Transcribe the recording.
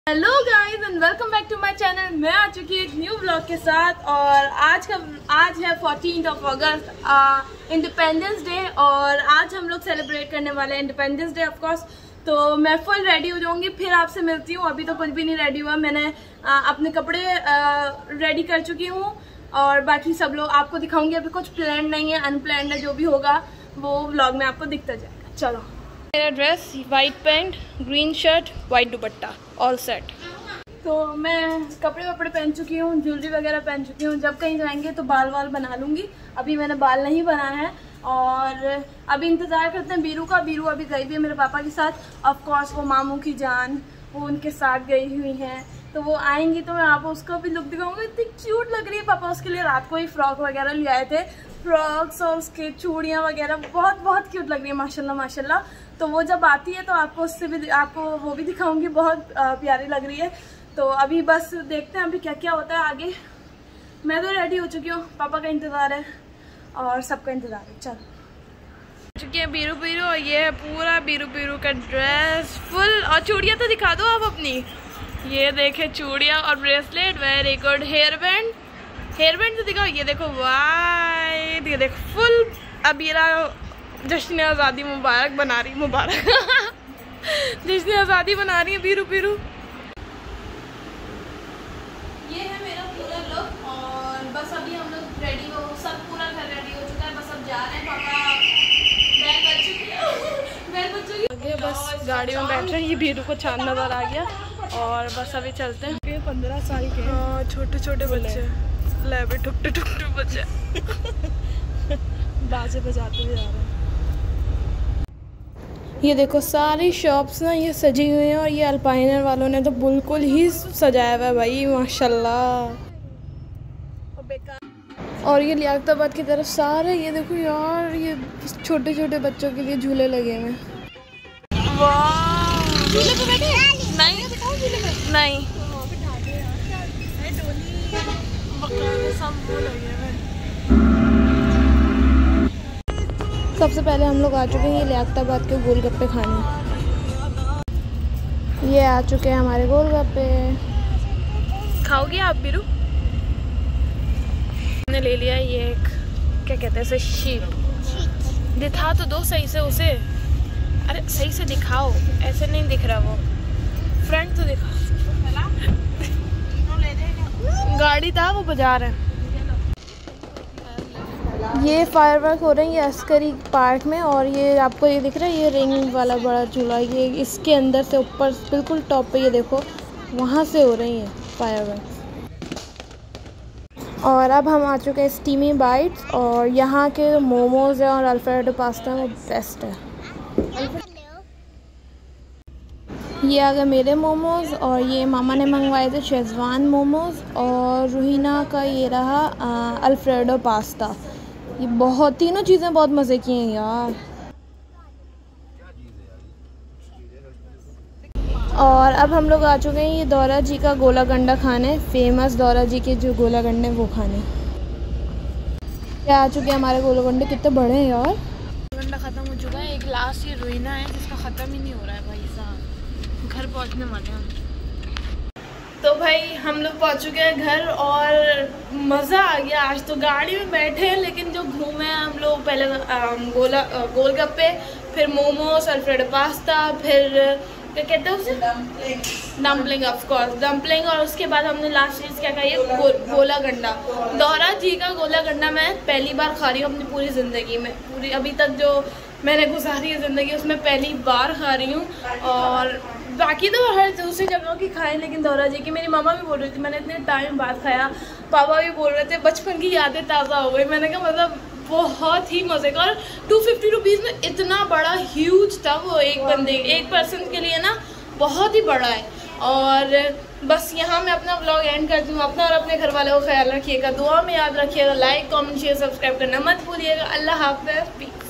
Hello guys and welcome back to my channel. मैं आ चुकी हूँ एक न्यू ब्लॉग के साथ और आज है 14 अगस्त इंडिपेंडेंस डे और आज हम लोग सेलिब्रेट करने वाले हैं इंडिपेंडेंस डे ऑफ कोर्स। तो मैं फुल रेडी हो जाऊंगी, फिर आपसे मिलती हूँ। अभी तो कुछ भी नहीं रेडी हुआ, मैंने अपने कपड़े रेडी कर चुकी हूँ और बाकी सब लोग आपको दिखाऊंगी। अभी कुछ प्लान नहीं है, अनप्लान्ड है, जो भी होगा वो व्लॉग में आपको दिखता जाएगा। चलो, मेरा dress white pant, green shirt, white dupatta, all set. तो मैं कपड़े वपड़े पहन चुकी हूँ, ज्वेलरी वगैरह पहन चुकी हूँ। जब कहीं जाएंगे तो बाल वाल बना लूँगी। अभी मैंने बाल नहीं बनाया है और अभी इंतज़ार करते हैं बीरू का। बीरू अभी गई भी है मेरे पापा के साथ। ऑफ कोर्स वो मामू की जान वो उनके साथ गई हुई हैं, तो वो आएंगी तो मैं आपको उसको भी लुक दिखाऊंगी। इतनी क्यूट लग रही है। पापा उसके लिए रात को ही फ्रॉक वगैरह ले आए थे, फ्रॉक्स और उसके चूड़ियाँ वगैरह बहुत क्यूट लग रही है माशाल्लाह माशाल्लाह। तो वो जब आती है तो आपको वो भी दिखाऊंगी, बहुत प्यारी लग रही है। तो अभी बस देखते हैं अभी क्या क्या होता है आगे। मैं तो रेडी हो चुकी हूँ, पापा का इंतज़ार है और सबका इंतज़ार है। चलो चुकी है बीरू और ये है पूरा बीरू का ड्रेस फुल। और चूड़ियाँ तो दिखा दो आप अपनी। ये देखे चूड़ियाँ और bracelet, very good. Hair band तो दिखाओ। ये देखो वाइट, ये देखो फुल अबीरा। जश्न आज़ादी मुबारक बना रही, मुबारक जश्न आज़ादी बना रही है बीरू। ये है मेरा पूरा लुक और बस अभी हम लोग रेडी हो, सब पूरा घर रेडी हो चुका है। बस अब जा रहे हैं, पापा बैग बच चुकी है बस गाड़ी में बैठ रहे हैं। ये बीरू को चांद नजर आ गया और बस अभी चलते हैं। 15 साल के छोटे बच्चे, लेबे टुक बच्चे बाजे बजाते हुए जा रहे हैं। ये देखो सारी शॉप्स ना ये सजी हुई हैं और ये अल्पाइनर वालों ने तो बिल्कुल ही सजाया हुआ है भाई माशाल्लाह। और ये लियाकताबाद की तरफ सारे ये देखो यार, ये छोटे बच्चों के लिए झूले लगे हुए हैं। वाह, झूले पे बैठे? नहीं सबसे पहले हम लोग आ चुके हैं ये लियाकताबाद के गोलगप्पे खाने। ये आ चुके हैं हमारे गोलगप्पे। खाओगे आप बीरू? मैंने ले लिया ये एक, क्या कहते हैं इसे, शीप। दिखा तो दो सही से उसे। अरे सही से दिखाओ, ऐसे नहीं दिख रहा वो। फ्रंट तो दिखाओ। गाड़ी था वो बजा रहे हैं। ये फायरवर्क हो रहे हैं ये अस्करी पार्क में और ये आपको ये दिख रहा है ये रिंग वाला बड़ा झूला, ये इसके अंदर से ऊपर बिल्कुल टॉप पे ये देखो वहाँ से हो रही है फायरवर्क। और अब हम आ चुके हैं स्टीमी बाइट्स और यहाँ के मोमोज़ हैं और अल्फ्रेडो पास्ता वो बेस्ट है। ये आ गए मेरे मोमोज़ और ये मामा ने मंगवाए थे शेज़वान मोमोज़ और रूहीना का ये रहा अल्फ्रेडो पास्ता। ये तीनों चीज़ें बहुत मज़े की हैं यार। और अब हम लोग आ चुके हैं ये दौरा जी का गोला गंडा खाने, फेमस दौरा जी के जो गोला गंडे वो खाने। क्या आ चुके हैं हमारे गोला गंडे, कितने बड़े हैं यार। गंडा ख़त्म हो चुका है, एक लास्ट ये रूहीना है जिसका ख़त्म ही नहीं हो रहा है भाई साहब। घर पहुँचने वाले हैं तो भाई हम लोग पहुँच चुके हैं घर और मज़ा आ गया। आज तो गाड़ी में बैठे हैं लेकिन जो घूमे हैं हम लोग, पहले गोलगप्पे, फिर मोमोज, अल्फ्रेडो पास्ता, फिर क्या कहते हैं उसे, डम्पलिंग, ऑफ कोर्स डम्पलिंग। और उसके बाद हमने लास्ट चीज़ क्या खाई है, गोला गंडा। दौरा जी का गोला गंडा मैं पहली बार खा रही हूँ अपनी पूरी ज़िंदगी में। पूरी अभी तक जो मैंने गुजारी है ज़िंदगी उसमें पहली बार खा रही हूँ। और बाकी तो हर दूसरी जगहों की खाएं लेकिन दौरा जी की मेरी मामा भी बोल रही थी, मैंने इतने टाइम बाद खाया। पापा भी बोल रहे थे, बचपन की यादें ताज़ा हो गई। मैंने कहा मतलब बहुत ही मज़े का। और 250 रुपीज़ में इतना बड़ा ह्यूज था वो, एक पर्सन के लिए ना बहुत ही बड़ा है। और बस यहाँ मैं अपना व्लॉग एंड करती हूँ। अपना और अपने घर वालों का ख्याल रखिएगा, दुआ में याद रखिएगा, लाइक कमेंट शेयर सब्सक्राइब करना मत भूलिएगा। अल्लाह हाफ़िज़।